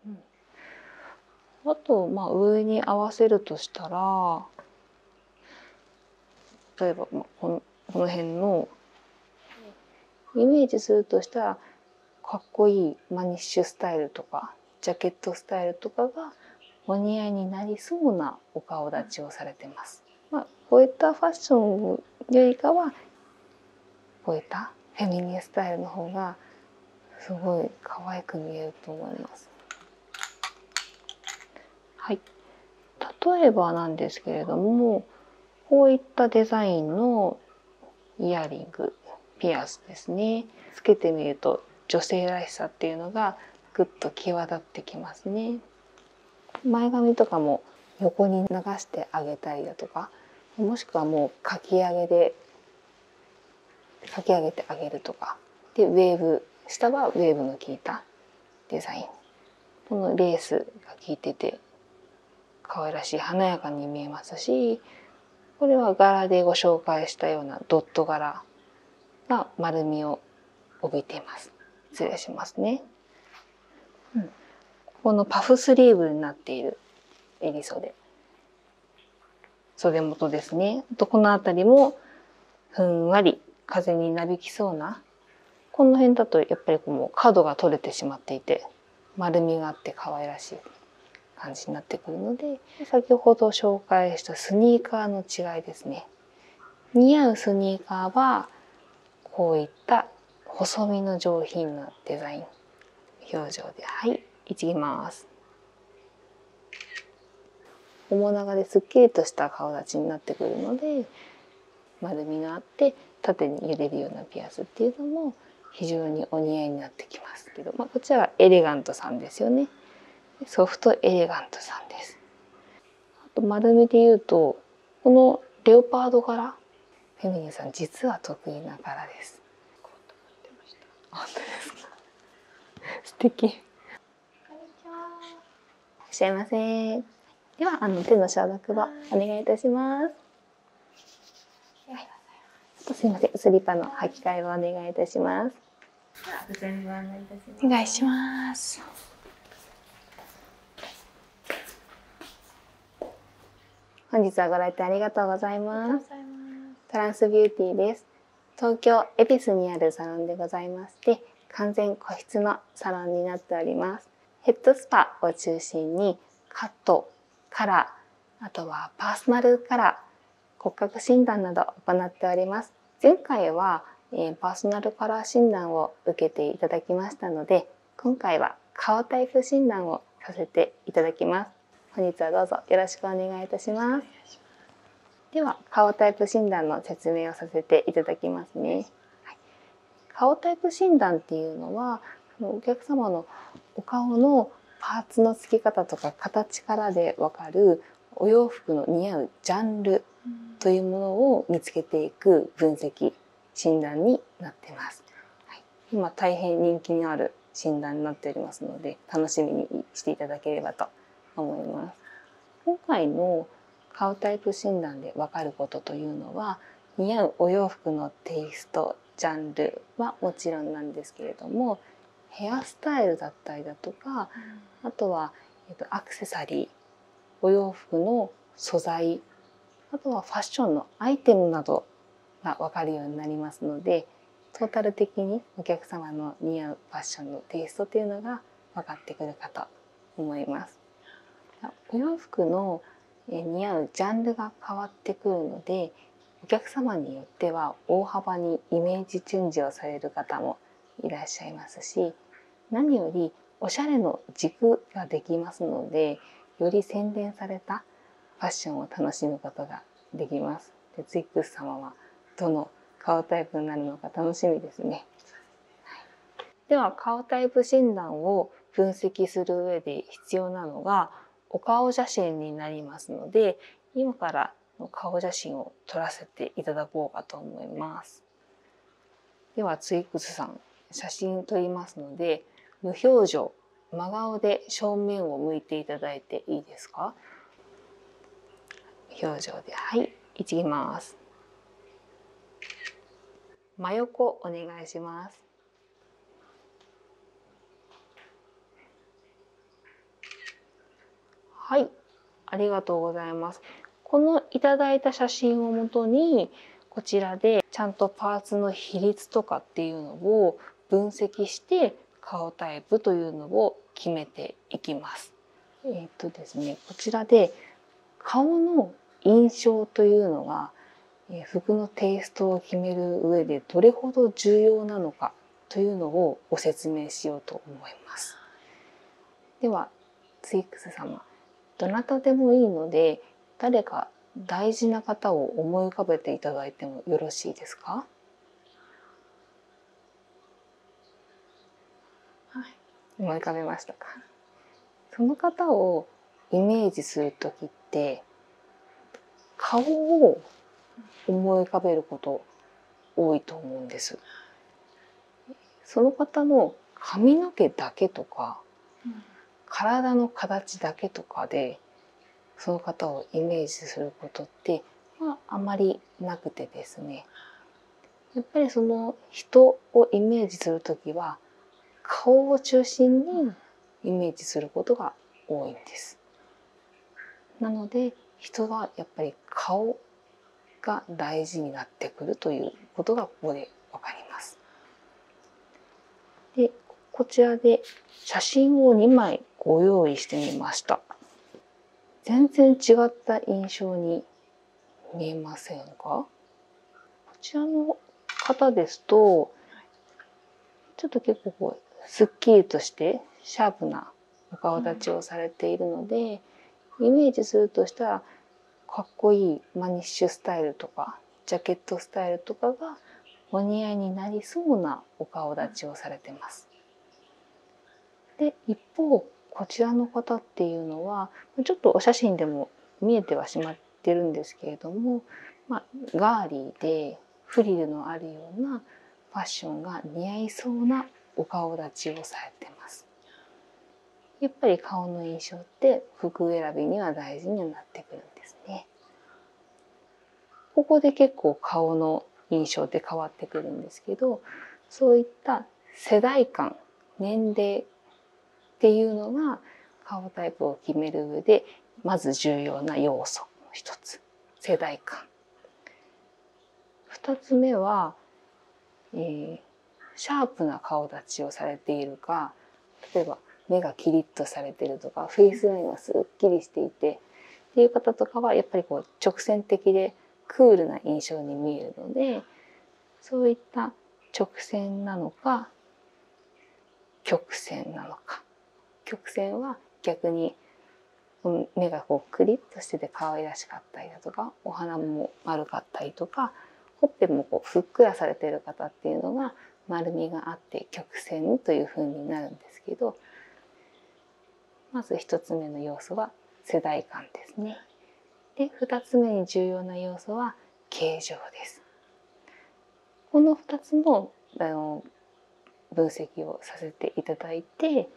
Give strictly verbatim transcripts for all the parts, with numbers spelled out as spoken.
うん、あと、まあ、上に合わせるとしたら、例えば、まあ、この、この辺のイメージするとしたら、かっこいいマニッシュスタイルとかジャケットスタイルとかがお似合いになりそうなお顔立ちをされてます。まあ、こういったファッションよりかはこういったフェミニンスタイルの方がすごい可愛く見えると思います。はい。例えばなんですけれども、こういったデザインのイヤリング、ピアスですね。つけてみると女性らしさっていうのがぐっと際立ってきますね。前髪とかも横に流してあげたりだとか、もしくはもうかき上げでかき上げてあげるとかで、ウェーブ、下はウェーブの効いたデザイン、このレースが効いてて可愛らしい華やかに見えますし、これは柄でご紹介したようなドット柄が丸みを帯びています。失礼しますね。うん、ここのパフスリーブになっている襟袖、袖元ですね。あとこの辺りもふんわり風になびきそうな、この辺だとやっぱりこう角が取れてしまっていて丸みがあって可愛らしい感じになってくるので、先ほど紹介したスニーカーの違いですね。似合うスニーカーはこういった細身の上品なデザイン表情で、はい、いきます。面長ですっきりとした顔立ちになってくるので、丸みのあって縦に揺れるようなピアスっていうのも非常にお似合いになってきますけど、まあ、こちらはエレガントさんですよね。ソフトエレガントさんです。あと丸みで言うと、このレオパード柄、フェミニンさん実は得意な柄です。本当ですか。素敵。こんにちは。いらっしゃいませ。では、あの手の消毒をお願いいたします。はい。あとすみません、スリッパの履き替えをお願いいたします。お願いします。本日はご来店ありがとうございます。トランスビューティーです。東京恵比寿にあるサロンでございまして、完全個室のサロンになっております。ヘッドスパを中心にカット、カラー、あとはパーソナルカラー、骨格診断など行っております。前回は、えー、パーソナルカラー診断を受けていただきましたので、今回は顔タイプ診断をさせていただきます。本日はどうぞよろしくお願いいたします。では、顔タイプ診断の説明をさせていただきますね。はい、顔タイプ診断っていうのは、お客様のお顔のパーツの付き方とか形からでわかるお洋服の似合うジャンルというものを見つけていく分析診断になっています。はい、今大変人気のある診断になっておりますので、楽しみにしていただければと思います。今回の顔タイプ診断で分かることというのは、似合うお洋服のテイスト、ジャンルはもちろんなんですけれども、ヘアスタイルだったりだとか、あとは、えっと、アクセサリー、お洋服の素材、あとはファッションのアイテムなどが分かるようになりますので、トータル的にお客様の似合うファッションのテイストというのが分かってくるかと思います。お洋服の似合うジャンルが変わってくるので、お客様によっては大幅にイメージチェンジをされる方もいらっしゃいますし、何よりおしゃれの軸ができますので、より洗練されたファッションを楽しむことができます。で、ツイックス様はどの顔タイプになるのか楽しみですね。はい、では、顔タイプ診断を分析する上で必要なのがお顔写真になりますので、今から顔写真を撮らせていただこうかと思います。ではツイックスさん、写真撮りますので、無表情、真顔で正面を向いていただいていいですか？表情で、はい、いきます。真横お願いします。 はい、ありがとうございます。このいただいた写真をもとに、こちらでちゃんとパーツの比率とかっていうのを分析して顔タイプというのを決めていきます。えーっとですね、こちらで顔の印象というのが服のテイストを決める上でどれほど重要なのかというのをご説明しようと思います。では、ツイックス様、どなたでもいいので、誰か大事な方を思い浮かべていただいてもよろしいですか？はい、思い浮かべましたか？その方をイメージするときって、顔を思い浮かべること多いと思うんです。その方の髪の毛だけとか、うん、体の形だけとかでその方をイメージすることって、まあ、あまりなくてですね、やっぱりその人をイメージするときは顔を中心にイメージすることが多いんです。なので人はやっぱり顔が大事になってくるということがここでわかります。で、こちらで写真をにまいご用意してみました。全然違った印象に見えませんか？こちらの方ですと、ちょっと結構こうすっきりとしてシャープなお顔立ちをされているので、イメージするとしたらかっこいいマニッシュスタイルとかジャケットスタイルとかがお似合いになりそうなお顔立ちをされてます。で、一方こちらの方っていうのはちょっとお写真でも見えてはしまってるんですけれども、まあ、ガーリーでフリルのあるようなファッションが似合いそうなお顔立ちをされてます。やっぱり顔の印象って服選びには大事になってくるんですね。ここで結構顔の印象って変わってくるんですけど、そういった世代間、年齢っていうのが顔タイプを決める上でまず重要な要素の一つ、世代間。二つ目は、えー、シャープな顔立ちをされているか、例えば目がキリッとされているとか、フェイスラインはすっきりしていてっていう方とかはやっぱりこう直線的でクールな印象に見えるので、そういった直線なのか曲線なのか。曲線は逆に目がこうクリッとしてて可愛らしかったりだとか、お鼻も丸かったりとか、ほっぺもこうふっくらされている方っていうのが丸みがあって曲線という風になるんですけど、まず一つ目の要素は世代間ですね。で、二つ目に重要な要素は形状です。この二つのあの分析をさせていただいて、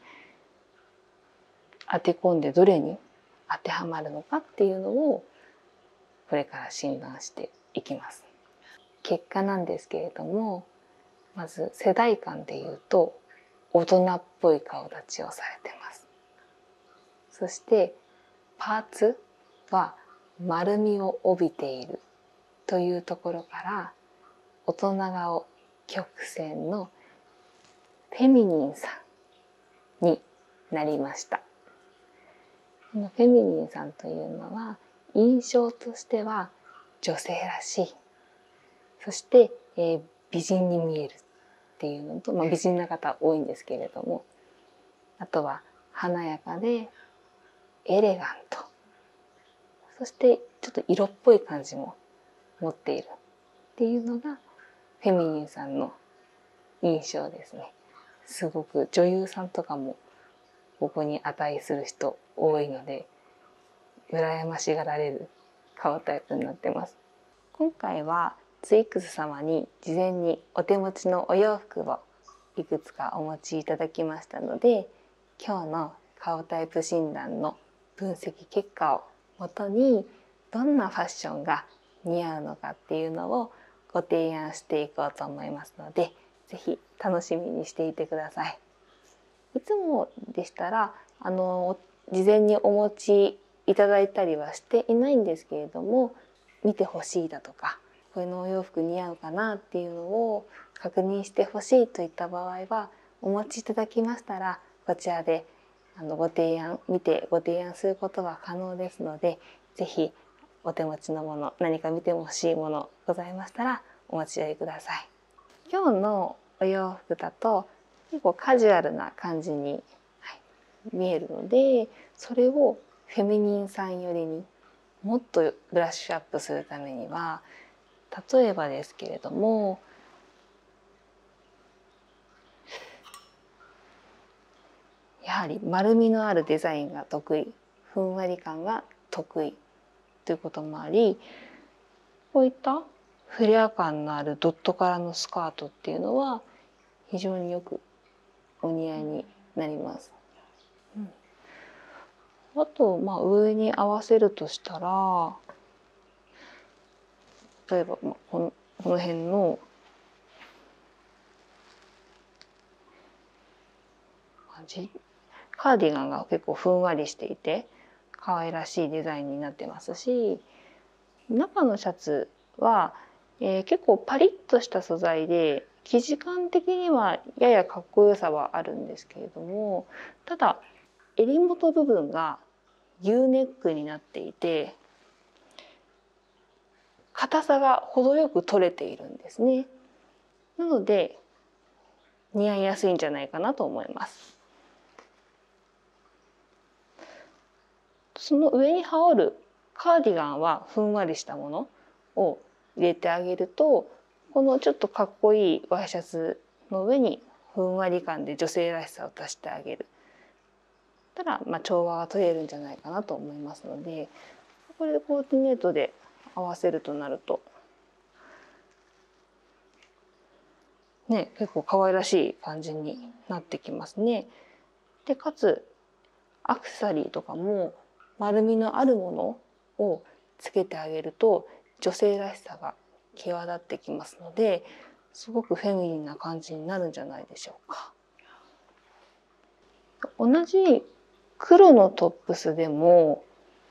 当て込んでどれに当てはまるのかっていうのをこれから診断していきます。結果なんですけれども、まず世代間でいうと大人っぽい顔立ちをされてます。そしてパーツは丸みを帯びているというところから大人顔曲線のフェミニンさんになりました。このフェミニンさんというのは印象としては女性らしい、そして、えー、美人に見えるっていうのと、まあ、美人な方多いんですけれども、あとは華やかでエレガント、そしてちょっと色っぽい感じも持っているっていうのがフェミニンさんの印象ですね。すごく女優さんとかもここに値する人多いので、羨ましがられる顔タイプになってます。今回はツイックス様に事前にお手持ちのお洋服をいくつかお持ちいただきましたので、今日の顔タイプ診断の分析結果をもとにどんなファッションが似合うのかっていうのをご提案していこうと思いますので、ぜひ楽しみにしていてください。いつもでしたらあの事前にお持ちいただいたりはしていないんですけれども、見てほしいだとか、これのお洋服似合うかなっていうのを確認してほしいといった場合は、お持ちいただきましたらこちらであのご提案見てご提案することが可能ですので、ぜひお手持ちのもの、何か見てほしいものございましたらお持ち寄りください。今日のお洋服だと結構カジュアルな感じに、はい、見えるので、それをフェミニンさん寄りにもっとブラッシュアップするためには、例えばですけれども、やはり丸みのあるデザインが得意、ふんわり感が得意ということもあり、こういったフレア感のあるドット柄のスカートっていうのは非常によくお似合いになります。うん、あと、まあ、上に合わせるとしたら、例えば、まあ、このこの辺の感じ、カーディガンが結構ふんわりしていて可愛らしいデザインになってますし、中のシャツは、えー、結構パリッとした素材で生地感的にはややかっこよさはあるんですけれども、ただ襟元部分が U ネックになっていて硬さが程よく取れているんですね。なので似合いやすいんじゃないかなと思います。その上に羽織るカーディガンはふんわりしたものを入れてあげると、このちょっとかっこいいワイシャツの上にふんわり感で女性らしさを足してあげる。たら、まあ、調和が取れるんじゃないかなと思いますので、これでコーディネートで合わせるとなると、ね、結構可愛らしい感じになってきますね。で、かつアクセサリーとかも丸みのあるものをつけてあげると女性らしさが際立ってきますので、すごくフェミニンな感じになるんじゃないでしょうか。同じ黒のトップスでも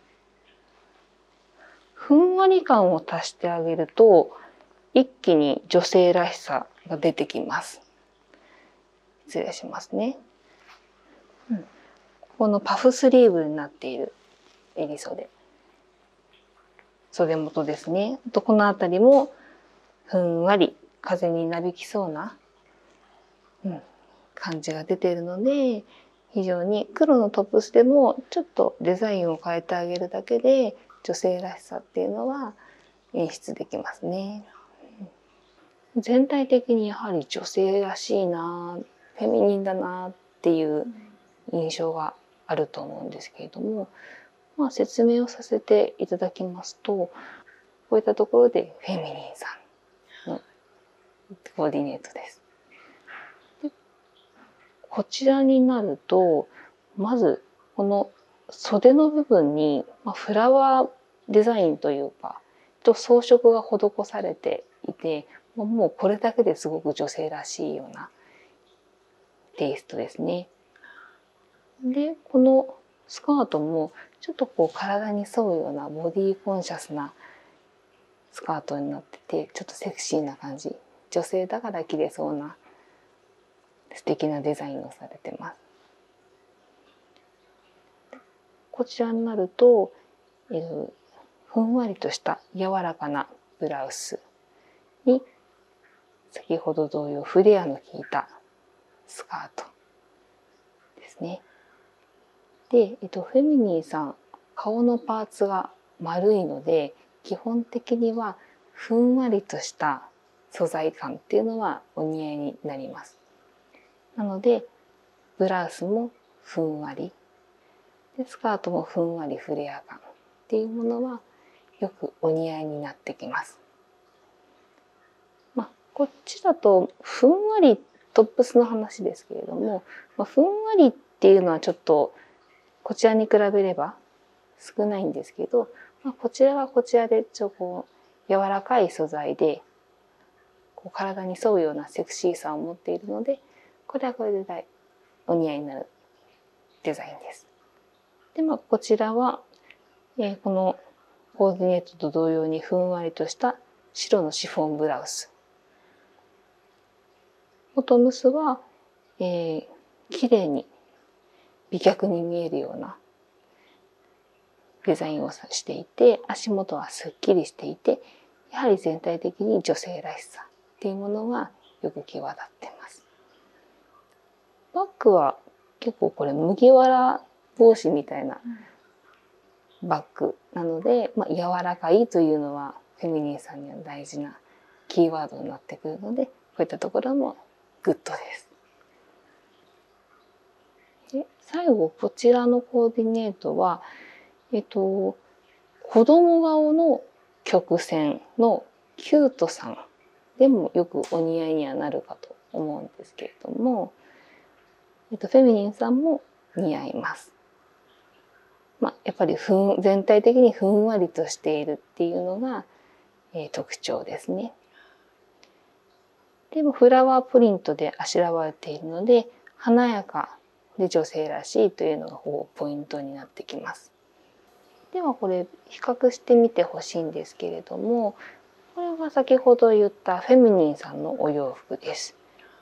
ふんわり感を足してあげると一気に女性らしさが出てきます。失礼しますね。うん、ここのパフスリーブになっている襟袖、袖元ですね。あとこの辺りもふんわり風になびきそうな、うん、感じが出ているので、非常に黒のトップスでもちょっとデザインを変えてあげるだけで女性らしさっていうのは演出できますね。全体的にやはり女性らしいな、フェミニンだなっていう印象があると思うんですけれども、まあ、説明をさせていただきますと、こういったところでフェミニンさんのコーディネートです。でこちらになると、まずこの袖の部分にフラワーデザインというかと装飾が施されていて、もうこれだけですごく女性らしいようなテイストですね。で、このスカートもちょっとこう体に沿うようなボディコンシャスなスカートになってて、ちょっとセクシーな感じ、女性だから着れそうな素敵なデザインをされてます。こちらになると、えー、ふんわりとした柔らかなブラウスに先ほど同様フレアの効いたスカートですね。で、えっと、フェミニーさん、顔のパーツが丸いので、基本的にはふんわりとした素材感っていうのはお似合いになります。なので、ブラウスもふんわり、でスカートもふんわりフレア感っていうものはよくお似合いになってきます。まあ、こっちだとふんわりトップスの話ですけれども、まあ、ふんわりっていうのはちょっとこちらに比べれば少ないんですけど、まあ、こちらはこちらでちょっとこう柔らかい素材でこう体に沿うようなセクシーさを持っているので、これはこれでお似合いになるデザインです。で、まあ、こちらはえー、このコーディネートと同様にふんわりとした白のシフォンブラウス。ボトムスは、えー、綺麗に美脚に見えるようなデザインをしていて、足元はすっきりしていて、やはり全体的に女性らしさっていうものがよく際立ってます。バッグは結構これ麦わら帽子みたいなバッグなので、まあ、柔らかいというのはフェミニンさんには大事なキーワードになってくるので、こういったところもグッドです。で、最後こちらのコーディネートは、えっと、子供顔の曲線のキュートさんでもよくお似合いにはなるかと思うんですけれども、えっと、フェミニンさんも似合います。まあ、やっぱりふん全体的にふんわりとしているっていうのが、えー、特徴ですね。でもフラワープリントであしらわれているので、華やかで女性らしいというのがポイントになってきます。ではこれ比較してみてほしいんですけれども、これが先ほど言ったフェミニンさんのお洋服です。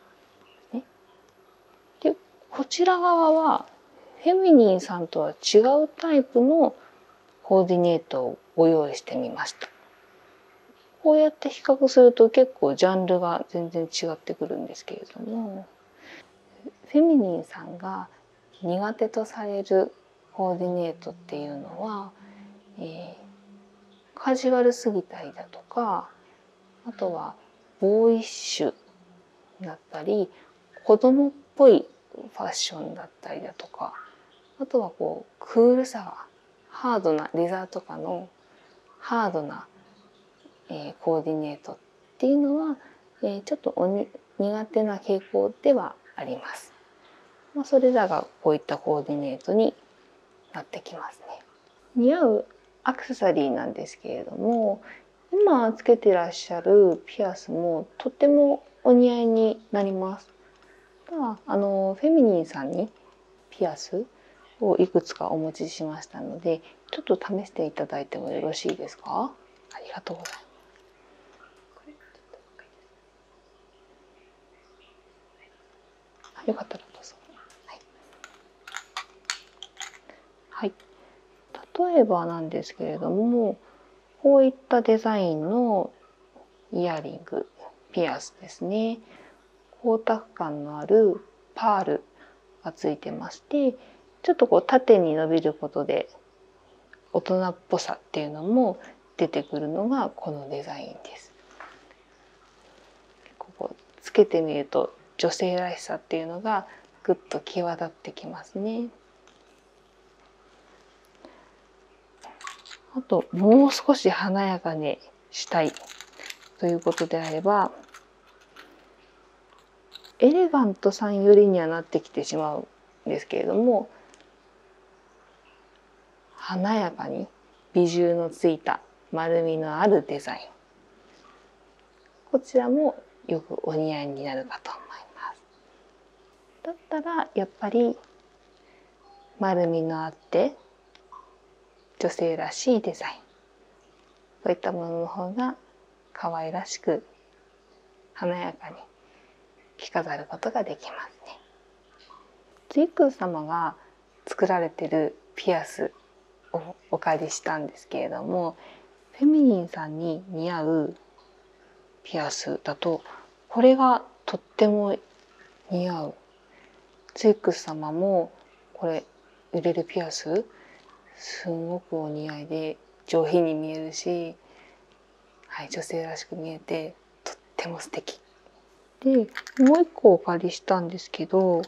で、こちら側はフェミニンさんとは違うタイプのコーディネートをご用意してみました。こうやって比較すると結構ジャンルが全然違ってくるんですけれども、フェミニンさんが苦手とされるコーディネートっていうのは、えー、カジュアルすぎたりだとか、あとはボーイッシュだったり、子供っぽいファッションだったりだとか、あとはこうクールさがハードなレザーとかのハードな、えー、コーディネートっていうのは、えー、ちょっとおに苦手な傾向ではあります。まあ、それらがこういったコーディネートになってきますね。似合うアクセサリーなんですけれども、今つけてらっしゃるピアスもとってもお似合いになります。ただあのフェミニンさんにピアスをいくつかお持ちしましたので、ちょっと試していただいてもよろしいですか？ありがとうございます。よかったらどうぞ。はい。はい。例えばなんですけれども、こういったデザインのイヤリング、ピアスですね。光沢感のあるパールがついてまして、ちょっとこう縦に伸びることで大人っぽさっていうのも出てくるのがこのデザインです。ここつけてみると女性らしさっていうのがぐっと際立ってきますね。あともう少し華やかにしたいということであれば、エレガントさん寄りにはなってきてしまうんですけれども、華やかに美獣のついた丸みのあるデザイン、こちらもよくお似合いになるかと思います。だったらやっぱり丸みのあって女性らしいデザイン、そういったものの方が可愛らしく華やかに着飾ることができますね。ツイックス様が作られているピアスをお借りしたんですけれども、フェミニンさんに似合うピアスだとこれがとっても似合う。ツイックス様もこれ売れるピアスすごくお似合いで上品に見えるし、はい、女性らしく見えてとっても素敵で、もう一個お借りしたんですけど、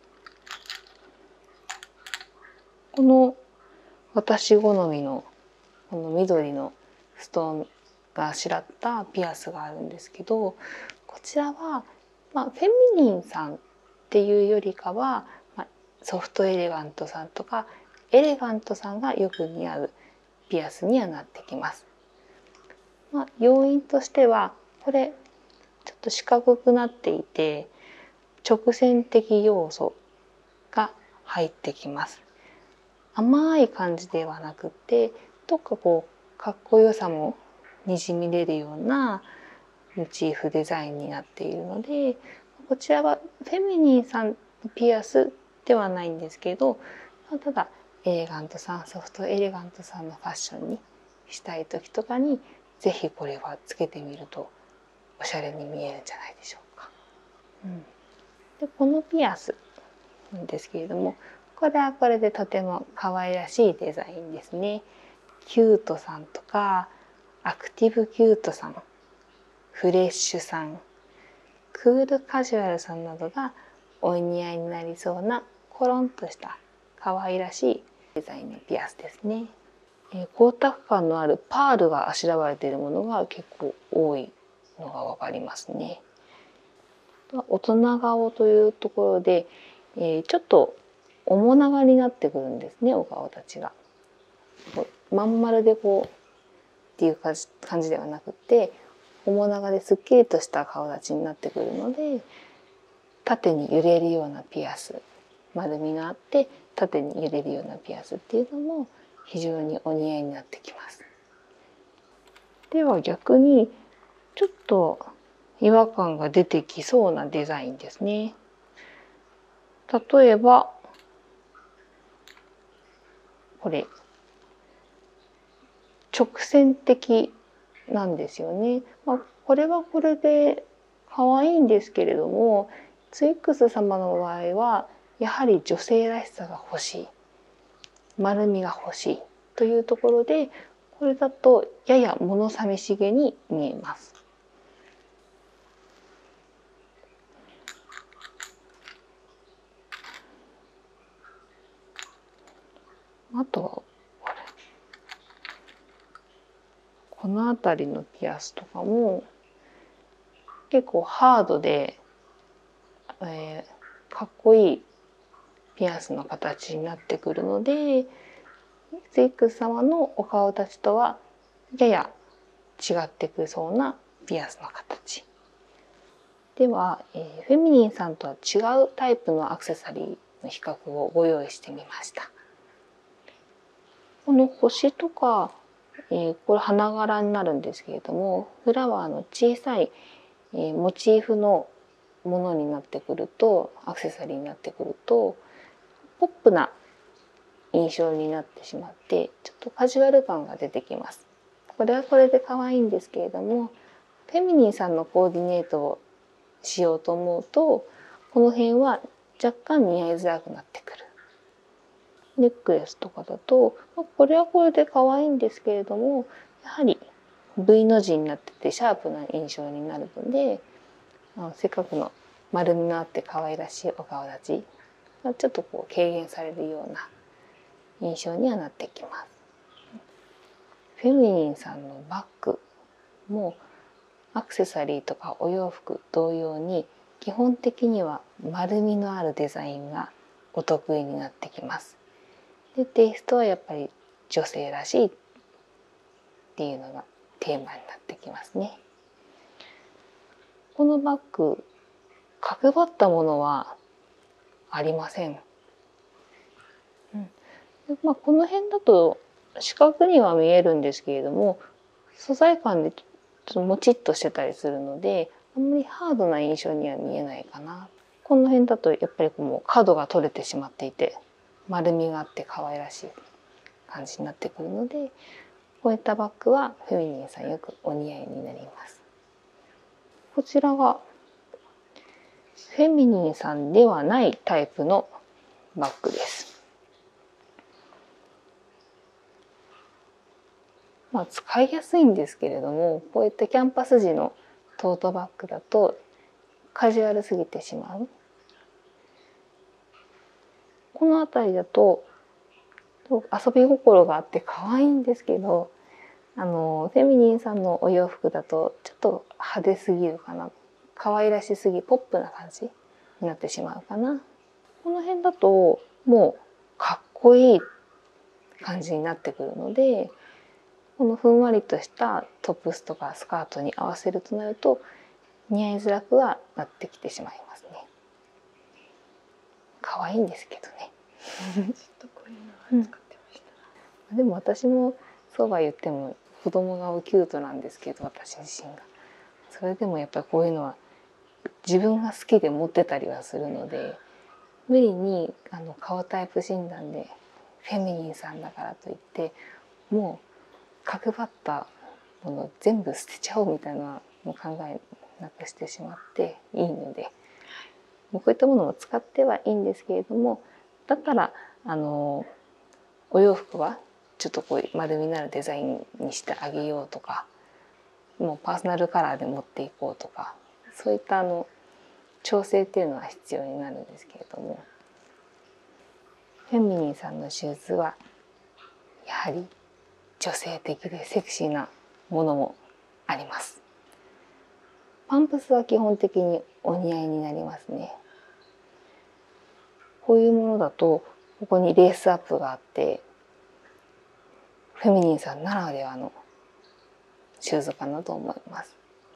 この私好みのこの緑のストーンがあしらったピアスがあるんですけど、こちらは、まあ、フェミニンさんっていうよりかは、まあ、ソフトエレガントさんとかエレガントさんがよく似合うピアスにはなってきます。まあ、要因としてはこれちょっと四角くなっていて直線的要素が入ってきます。甘い感じではなくてどっかこうかっこよさもにじみ出るようなモチーフデザインになっているので、こちらはフェミニンさんのピアスではないんですけど、ただエレガントさん、ソフトエレガントさんのファッションにしたい時とかにぜひこれはつけてみるとおしゃれに見えるんじゃないでしょうか。うん、でこのピアスなんですけれども、これはこれでとても可愛らしいデザインですね。キュートさんとかアクティブキュートさん、フレッシュさん、クールカジュアルさんなどがお似合いになりそうなコロンとした可愛らしいデザインのピアスですね。えー、光沢感のあるパールがあしらわれているものが結構多いのがわかりますね。大人顔というところで、えー、ちょっと面長になってくるんですね、お顔たちが。まん丸でこうっていう感じではなくて、面長ですっきりとした顔立ちになってくるので、縦に揺れるようなピアス、丸みがあって縦に揺れるようなピアスっていうのも非常にお似合いになってきます。では逆にちょっと違和感が出てきそうなデザインですね。例えばこれ直線的なんですよね。まあ、これはこれで可愛いんですけれども、ツイックス様の場合はやはり女性らしさが欲しい、丸みが欲しいというところで、これだとやや物寂しげに見えます。あとはこれ、この辺りのピアスとかも結構ハードで、えー、かっこいいピアスの形になってくるので、ツイックス様のお顔立ちとはやや違ってくそうなピアスの形では、えー、フェミニンさんとは違うタイプのアクセサリーの比較をご用意してみました。この星とか、えー、これ花柄になるんですけれども、フラワーの小さい、えー、モチーフのものになってくると、アクセサリーになってくるとポップな印象になってしまって、ちょっとカジュアル感が出てきます。これはこれで可愛いんですけれども、フェミニンさんのコーディネートをしようと思うと、この辺は若干似合いづらくなってくる。ネックレスとかだと、これはこれで可愛いんですけれども、やはり V の字になっててシャープな印象になるので、せっかくの丸みのあって可愛らしいお顔立ちがちょっとこう軽減されるような印象にはなってきます。フェミニンさんのバッグもアクセサリーとかお洋服同様に基本的には丸みのあるデザインがお得意になってきます。で、テイストはやっぱり女性らしいっていうのがテーマになってきますね。このバッグ、角張ったものはありません。うん、でまあ、この辺だと四角には見えるんですけれども、素材感でちょっともちっとしてたりするので、あんまりハードな印象には見えないかな。この辺だとやっぱりもう角が取れてしまっていて、丸みがあって可愛らしい感じになってくるので、こういったバッグはフェミニンさんよくお似合いになります。こちらがフェミニンさんではないタイプのバッグです。まあ、使いやすいんですけれども、こういったキャンパス時のトートバッグだとカジュアルすぎてしまう。この辺りだと遊び心があって可愛いんですけど、あのフェミニンさんのお洋服だとちょっと派手すぎるかな、可愛らしすぎポップな感じになってしまうかな。この辺だともうかっこいい感じになってくるので、このふんわりとしたトップスとかスカートに合わせるとなると似合いづらくはなってきてしまいますね。可愛いんですけどね。 ちょっとこういうのは使ってました。 でも私もそうは言っても子供がキュートなんですけど、私自身が。それでもやっぱりこういうのは自分が好きで持ってたりはするので、無理にあの顔タイプ診断でフェミニンさんだからといってもう角張ったもの全部捨てちゃおうみたいなの考えなくしてしまっていいので、もうこういったものも使ってはいいんですけれども、だったらあのお洋服はちょっとこう丸みのあるデザインにしてあげようとか、もうパーソナルカラーで持っていこうとか、そういったあの調整っていうのは必要になるんですけれども、フェミニンさんのシューズはやはり女性的でセクシーなものもあります。パンプスは基本的にお似合いになりますね。こういうものだとここにレースアップがあって、フェミニンさんならではのシューズかなと思います。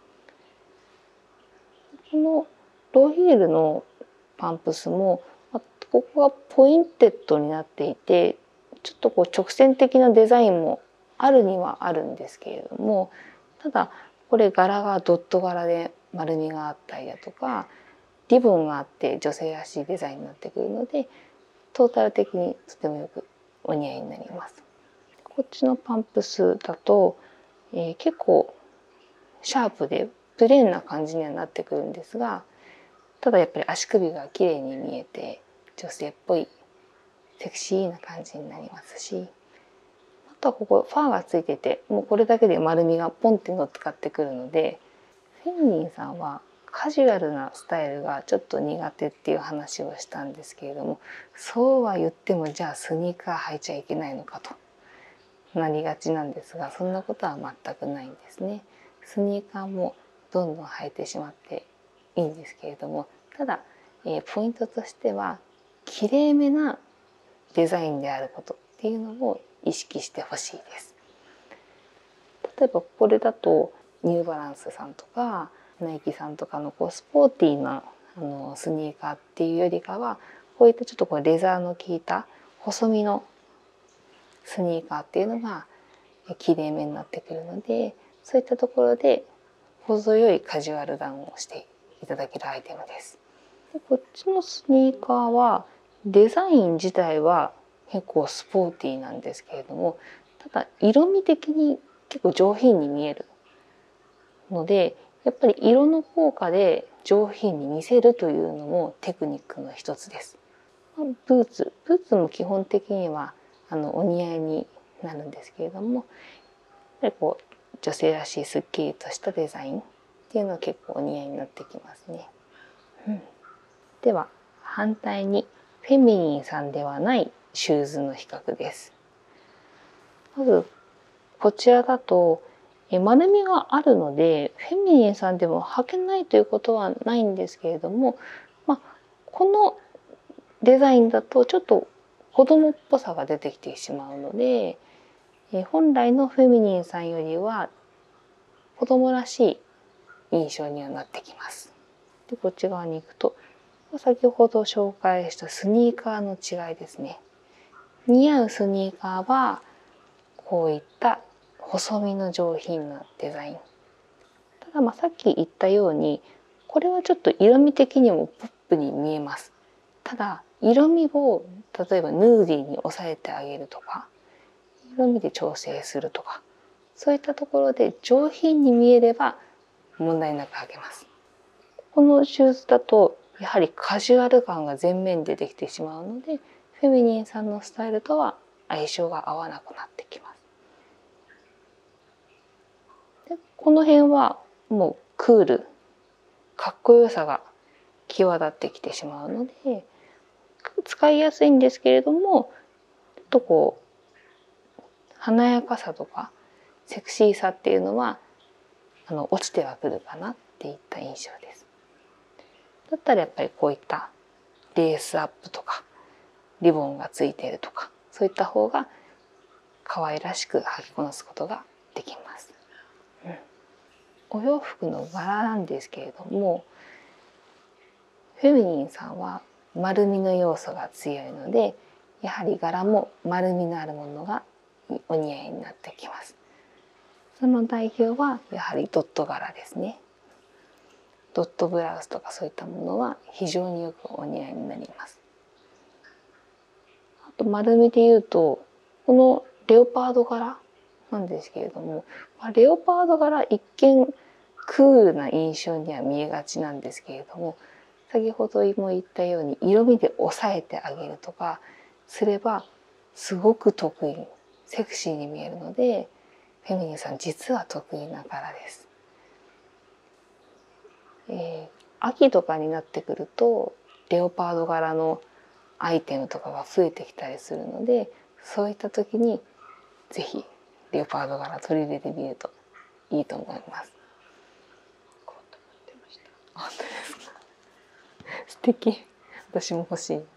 このローヒールのパンプスもここがポインテッドになっていて、ちょっとこう直線的なデザインもあるにはあるんですけれども、ただこれ柄がドット柄で丸みがあったりだとかリボンがあって女性らしいデザインになってくるので、トータル的にとてもよくお似合いになります。こっちのパンプスだと、えー、結構シャープでプレーンな感じにはなってくるんですが、ただやっぱり足首が綺麗に見えて女性っぽいセクシーな感じになりますし、あとはここファーがついてて、もうこれだけで丸みがポンって乗っかってくるので、フェミニンさんはカジュアルなスタイルがちょっと苦手っていう話をしたんですけれども、そうは言ってもじゃあスニーカー履いちゃいけないのかとなりがちなんですが、そんなことは全くないんですね。スニーカーもどんどん履いてしまっていいんですけれども、ただ、えー、ポイントとしてはきれいめなデザインであることっていうのを意識してほしいです。例えばこれだとニューバランスさんとかナイキさんとかのこうスポーティーなあのスニーカーっていうよりかは、こういったちょっとこうレザーの効いた細身のスニーカーっていうのがきれいめになってくるので、そういったところで程よいカジュアルダウンをしていただけるアイテムです。でこっちのスニーカーはデザイン自体は結構スポーティーなんですけれども、ただ色味的に結構上品に見えるので、やっぱり色の効果で上品に見せるというのもテクニックの一つです。ブーツブーツも基本的にはあのお似合いになるんですけれども、やっぱりこう女性らしいすっきりとしたデザインっていうのは結構お似合いになってきますね。うん、では反対にフェミニンさんではないシューズの比較です。まずこちらだと丸みがあるのでフェミニンさんでも履けないということはないんですけれども、まあ、このデザインだとちょっと子供っぽさが出てきてしまうので、本来のフェミニンさんよりは子供らしい印象にはなってきます。でこっち側に行くと先ほど紹介したスニーカーの違いですね。似合うスニーカーはこういった細身の上品なデザイン。ただまあさっき言ったようにこれはちょっと色味的にもポップに見えます。ただ色味を例えばヌーディーに抑えてあげるとか、色味で調整するとか、そういったところで上品に見えれば問題なく履けます。このシューズだとやはりカジュアル感が前面に出てきてしまうので、フェミニンさんのスタイルとは相性が合わなくなってきます。でこの辺はもうクール、かっこよさが際立ってきてしまうので使いやすいんですけれども、ちょっとこう華やかさとかセクシーさっていうのはあの落ちてはくるかなっていった印象です。だったらやっぱりこういったレースアップとかリボンがついているとか、そういった方が可愛らしく履きこなすことができます。うん、お洋服の柄なんですけれども、フェミニンさんは丸みの要素が強いので、やはり柄も丸みのあるものがお似合いになってきます。その代表はやはりドット柄ですね。ドットブラウスとかそういったものは非常によくお似合いになります。あと丸みで言うとこのレオパード柄なんですけれども、レオパード柄一見クールな印象には見えがちなんですけれども、先ほども言ったように色味で抑えてあげるとかすればすごく得意、セクシーに見えるので、フェミニンさん実は得意な柄です。えー、秋とかになってくるとレオパード柄のアイテムとかが増えてきたりするので、そういった時にぜひレオパード柄取り入れてみるといいと思います。本当ですか？素敵。私も欲しい。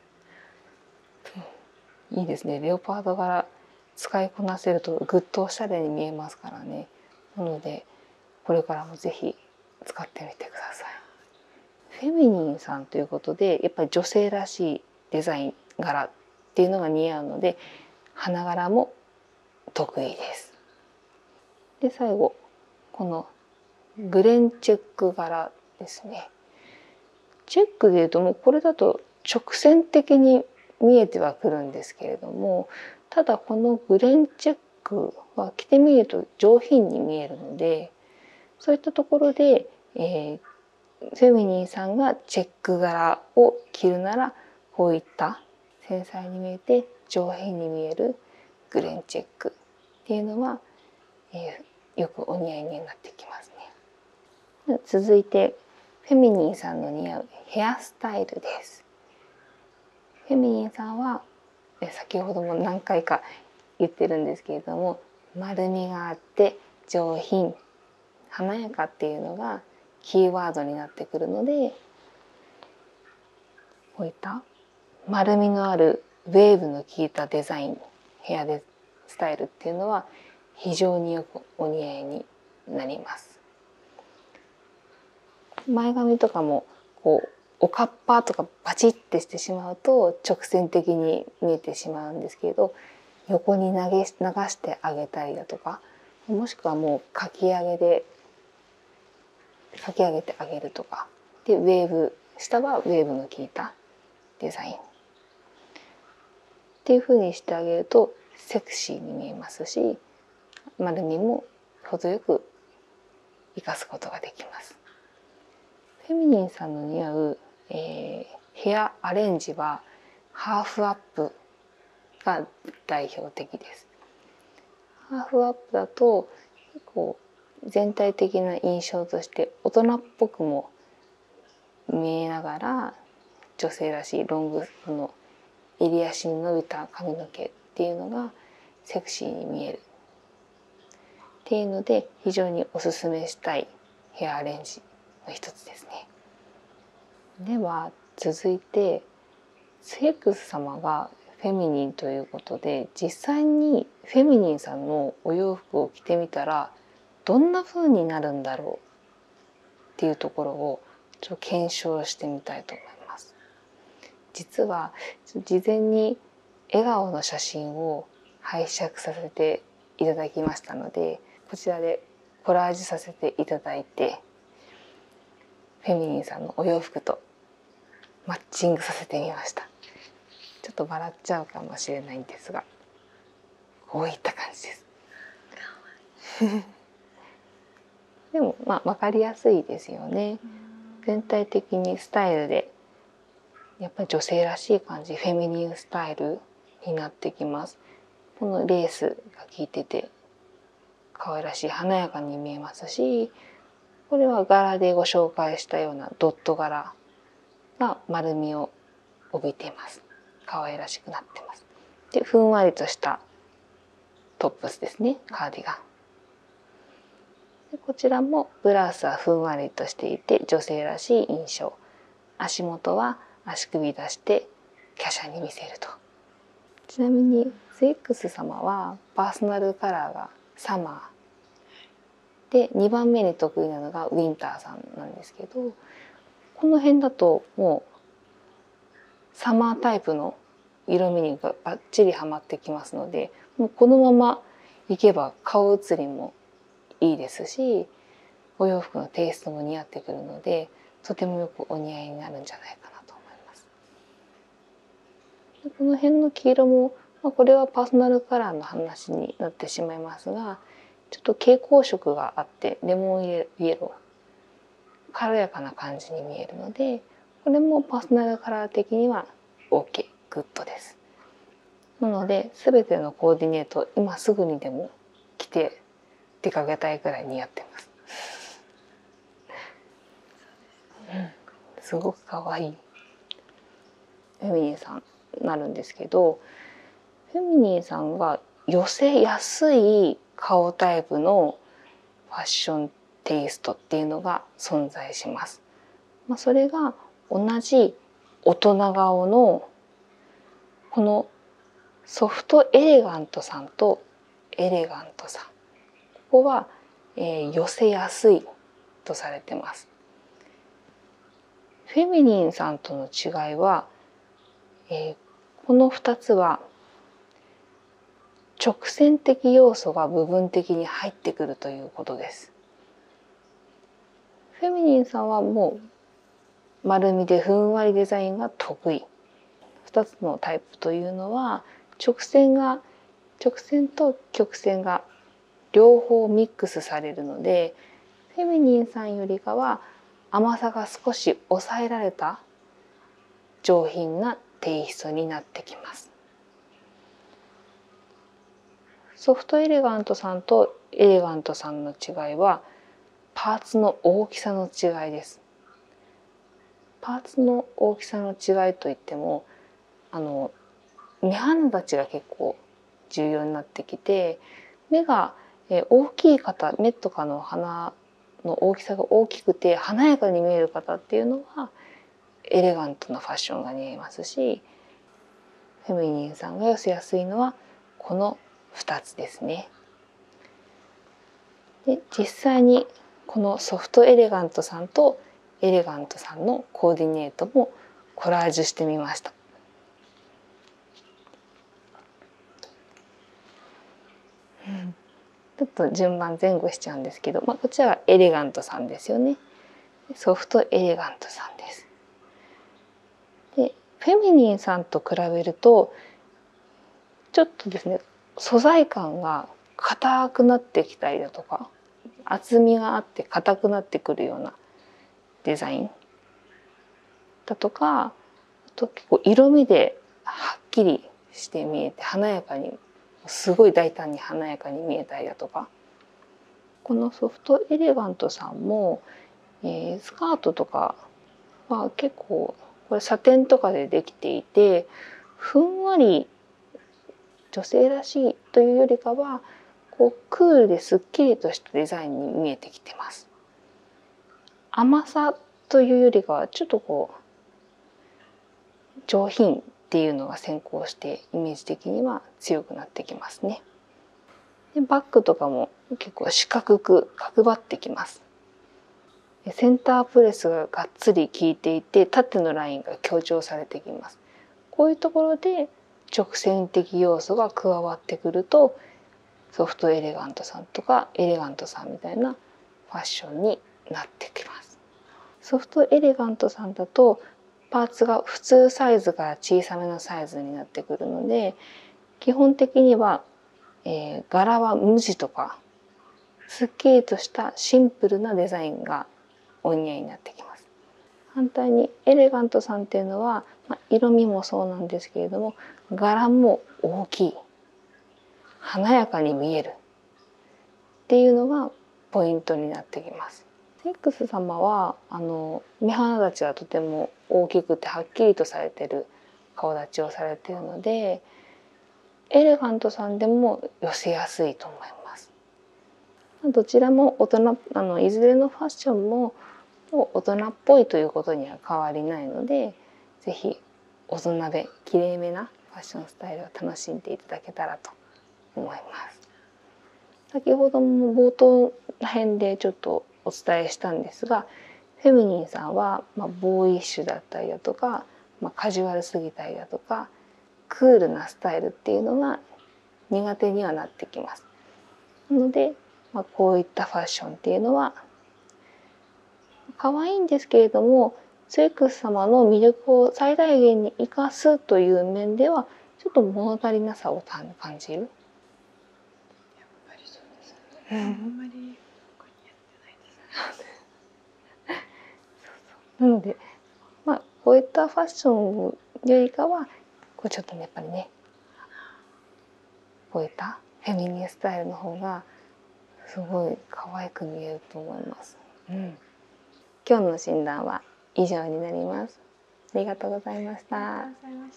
いいですね。レオパード柄使いこなせるとぐっとおしゃれに見えますからね。なのでこれからもぜひ使ってみてください。フェミニンさんということでやっぱり女性らしいデザイン柄っていうのが似合うので花柄も得意です。で最後このグレンチェック柄ですね。チェックでいうともうこれだと直線的に見えてはくるんですけれども、ただこのグレンチェックは着てみると上品に見えるので、そういったところで、えー、フェミニンさんがチェック柄を着るならこういった繊細に見えて上品に見えるグレンチェックっていうのは、えー、よくお似合いになってきますね。続いてフェミニンさんの似合うヘアスタイルです。フェミニンさんは先ほども何回か言ってるんですけれども、丸みがあって上品、華やかっていうのがキーワードになってくるので、こういった丸みのあるウェーブの効いたデザイン、ヘアでスタイルっていうのは非常によくお似合いになります。前髪とかもこうおかっぱとかバチッてしてしまうと直線的に見えてしまうんですけれど、横に投げ流してあげたりだとか、もしくはもうかき上げでかき上げてあげるとかで、ウェーブ下はウェーブの効いたデザインっていう風にしてあげるとセクシーに見えますし、丸みも程よく生かすことができます。フェミニンさんの似合う、えー、ヘアアレンジはハーフアップが代表的です。ハーフアップだとこう全体的な印象として大人っぽくも見えながら、女性らしいロングの襟足に伸びた髪の毛っていうのがセクシーに見えるっていうので、非常におすすめしたいヘアアレンジの一つですね。では続いてセックス様がフェミニンということで、実際にフェミニンさんのお洋服を着てみたらどんな風になるんだろうっていうところをちょっと検証してみたいと思います。実は事前に笑顔の写真を拝借させていただきましたので、こちらでコラージュさせていただいて、フェミニンさんのお洋服とマッチングさせてみました。ちょっと笑っちゃうかもしれないんですが、こういった感じです。でもまあ分かりやすいですよね。全体的にスタイルでやっぱり女性らしい感じ、フェミニンスタイルになってきます。このレースが効いてて可愛らしい華やかに見えますし、これは柄でご紹介したようなドット柄が丸みを帯びています。可愛らしくなってます。で、ふんわりとしたトップスですね、カーディガン。でこちらもブラウスはふんわりとしていて女性らしい印象。足元は足首出して華奢に見せると。ちなみにスイックス様はパーソナルカラーがサマーで、にばんめに得意なのがウィンターさんなんですけど、この辺だともうサマータイプの色味にバッチリはまってきますので、もうこのまま行けば顔写りもいいですし、お洋服のテイストも似合ってくるので、とてもよくお似合いになるんじゃないかなと思います。でこの辺の黄色も、まあ、これはパーソナルカラーの話になってしまいますが、ちょっと蛍光色があってレモンイエロー、軽やかな感じに見えるので、これもパーソナルカラー的には OK、グッドです。なので全てのコーディネート今すぐにでも着て出かけたいくらい似合ってます。うん、すごく可愛いフェミニンさんになるんですけど、フェミニンさんが寄せやすい顔タイプのファッションテイストっていうのが存在します。まあ、それが同じ大人顔のこのソフトエレガントさんとエレガントさん、ここは、えー、寄せやすいとされてます。フェミニンさんとの違いは、えー、このふたつは直線的要素が部分的に入ってくるということです。フェミニンさんはもう丸みでふんわりデザインが得意。ふたつのタイプというのは直線が直線と曲線が両方ミックスされるので、フェミニンさんよりかは甘さが少し抑えられた上品なテイストになってきます。ソフトエレガントさんとエレガントさんの違いはパーツの大きさの違いです。パーツの大きさの違いといっても、あの目鼻立ちが結構重要になってきて、目が大きい方、目とかの鼻の大きさが大きくて華やかに見える方っていうのはエレガントなファッションが似合いますし、フェミニンさんが寄せやすいのはこのふたつですね。で実際にこのソフトエレガントさんとエレガントさんのコーディネートもコラージュしてみました。ちょっと順番前後しちゃうんですけど、まあ、こちらはエレガントさんですよね。ソフトエレガントさんです。でフェミニンさんと比べるとちょっとですね、素材感が硬くなってきたりだとか、厚みがあって硬くなってくるようなデザインだとか、あと結構色味ではっきりして見えて華やかに、すごい大胆に華やかに見えたりだとか、このソフトエレガントさんも、えー、スカートとかは結構これサテンとかでできていて、ふんわり女性らしいというよりかはこうクールですっきりとしたデザインに見えてきてます。甘さというよりかはちょっとこう上品っていうのが先行してイメージ的には強くなってきますね。でバッグとかも結構四角く角張ってきます。センタープレスががっつり効いていて縦のラインが強調されてきます。こういうところで直線的要素が加わってくるとソフトエレガントさんとかエレガントさんみたいなファッションになってきます。ソフトエレガントさんだとパーツが普通サイズから小さめのサイズになってくるので、基本的には、えー、柄は無地とかすっきりとしたシンプルなデザインがお似合いになってきます。反対にエレガントさんっていうのは、まあ、色味もそうなんですけれども柄も大きい、華やかに見えるっていうのがポイントになってきます。セックス様はあの目鼻立ちがとても大きくてはっきりとされてる顔立ちをされているので、エレガントさんでも寄せやすいと思います。どちらも大人、あのいずれのファッションも大人っぽいということには変わりないので、ぜひ大人できれいめなファッションスタイルを楽しんでいただけたらと思います。先ほども冒頭ら辺でちょっとお伝えしたんですが、フェミニンさんは、まあ、ボーイッシュだったりだとか、まあ、カジュアルすぎたりだとかクールなスタイルっていうのが苦手にはなってきます。 なので、まあ、こういったファッションっていうのは可愛いんですけれども、スエックス様の魅力を最大限に生かすという面ではちょっと物足りなさを感じる。やっぱりそうですね。あんまり他にやってないです。 なので、まあこういったファッションよりかはこうちょっとねやっぱりね、こういったフェミニンスタイルの方がすごい可愛く見えると思います。うん、今日の診断は以上になります。ありがとうございました。 ありがとうございました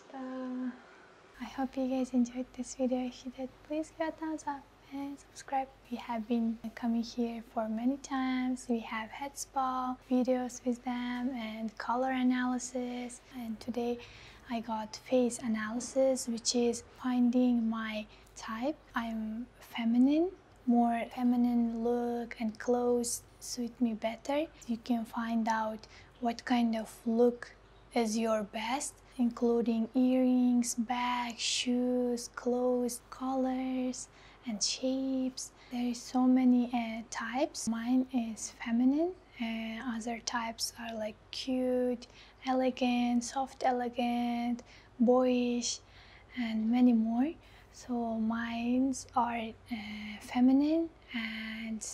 。I hope you guys enjoyed this video. If you did, please give a thumbs up and subscribe. We have been coming here for many times. We have head spa videos with them and color analysis. And today I got face analysis, which is finding my type. I'm feminine. More feminine look and clothes suit me better. You can find out what kind of look is your best, including earrings, bags, shoes, clothes, colors, and shapes. There is so many uh, types. Mine is feminine. Uh, other types are like cute, elegant, soft elegant, boyish, and many more. So mines are uh, feminine and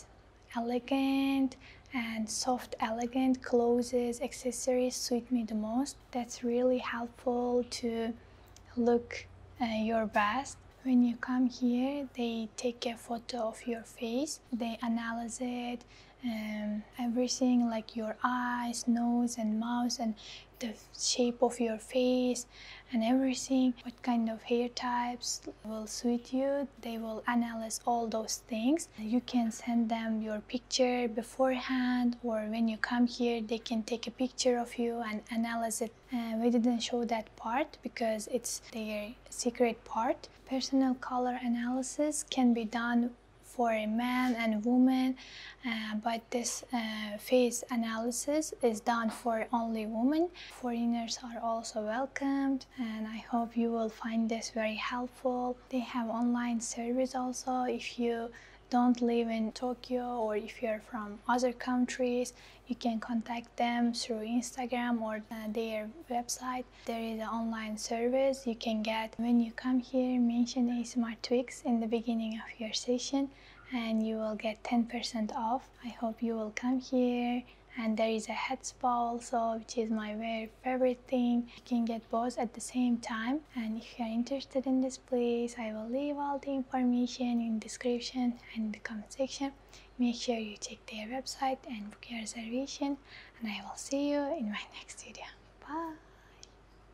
elegant and soft elegant clothes, accessories suit me the most. That's really helpful to look uh, your best. When you come here, they take a photo of your face, they analyze it, um, everything like your eyes, nose and mouth and the shape of your face and everything, what kind of hair types will suit you. They will analyze all those things. You can send them your picture beforehand, or when you come here they can take a picture of you and analyze it. Uh, we didn't show that part because it's their secret part. Personal color analysis can be done for a man and woman, uh, but this uh, face analysis is done for only women. Foreigners are also welcomed, and I hope you will find this very helpful. They have online service also. If you don't live in Tokyo or if you're from other countries, you can contact them through Instagram or uh, their website. There is an online service you can get. When you come here, mention A S M R Twix in the beginning of your session and you will get ten percent off. I hope you will come here. And there is a head spa also, which is my very favorite thing. You can get both at the same time. And if you are interested in this place, I will leave all the information in the description and the comment section. Make sure you check their website and book your reservation. And I will see you in my next video. Bye!